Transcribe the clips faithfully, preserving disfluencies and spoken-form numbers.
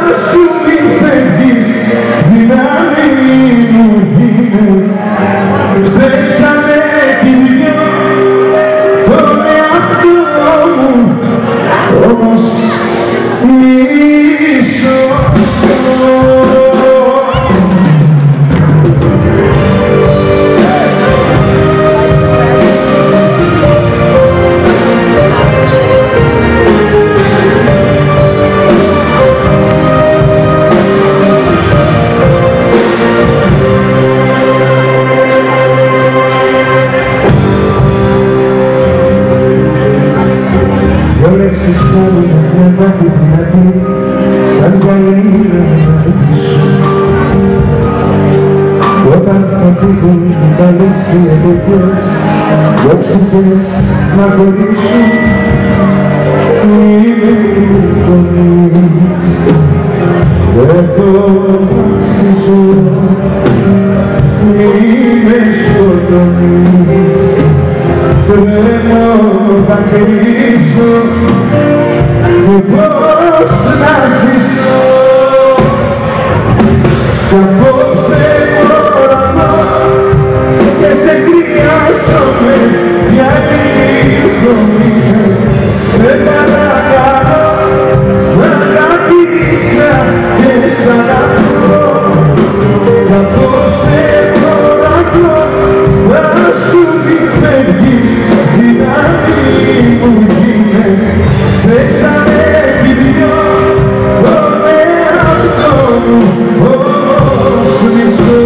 σου μη φεύγεις, δύναμη μου γίνεται. Φταίξαμε κι οι δυο τον εαυτό μου, όμως μισώ. Λέξεις πάλι να βλέπω τη δυνατή, σαν γαλήνα να πίσω. Όταν θα φύγουν τα λύση εποχές, δόξιτες να χωρίσουν, μη με φωνείς. Δεν το αξίζω, μη με σκοτώνεις. Τρέμω, δακρύζω και πώς να ζήσω. Κι απόψε μπορώ και σε χρειάζομαι για λίγο μήνα. Σε παρακαλώ, σαν αγαπήσα και σαν αυτό. Κι απόψε μπορώ να σου μη φεύγεις, δύναμη μου γίνε. Φταίξαμε κι οι δυο τον εαυτό μου, όμως μισώ.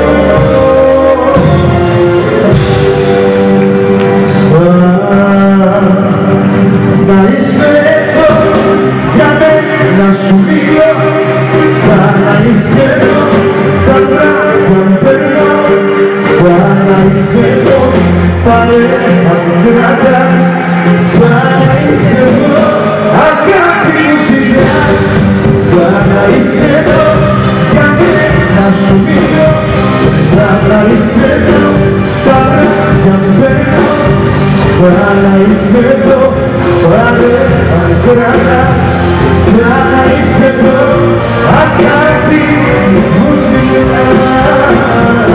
Σαν να είσαι εδώ για μένα σου μιλώ, σαν να είσαι εδώ τα βράδια μου περνώ. Σαν να είσαι εδώ παρέα μου κρατάς, σαν να είσαι εδώ αγάπη μου συζητάς. Σαν να είσαι εδώ για μένα σου μιλώ, σαν να είσαι εδώ παρέα μου περνώ. Σαν να είσαι εδώ παρέα μου κρατάς, σαν να είσαι εδώ αγάπη μου συζητάς.